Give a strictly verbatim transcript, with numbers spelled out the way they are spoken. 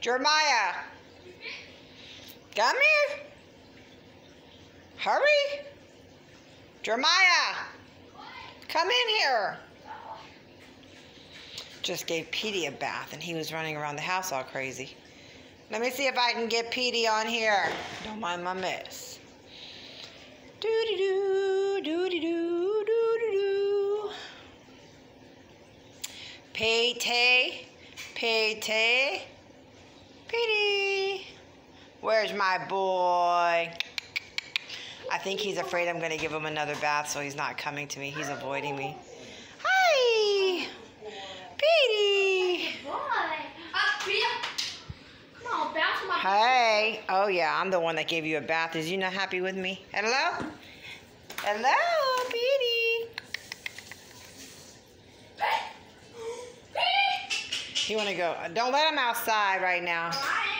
Jeremiah. Come here. Hurry. Jeremiah. Come in here. Just gave Petie a bath and he was running around the house all crazy. Let me see if I can get Petie on here. Don't mind my mess. Doo-doo-doo, doo-doo-doo, doo-doo-doo. Petie, Petie, Petie. Where's my boy? I think he's afraid I'm going to give him another bath, so he's not coming to me. He's avoiding me. Hi! Petie! Hey! Oh yeah, I'm the one that gave you a bath. Is you not happy with me? Hello? Hello, Petie! You want to go? Don't let him outside right now.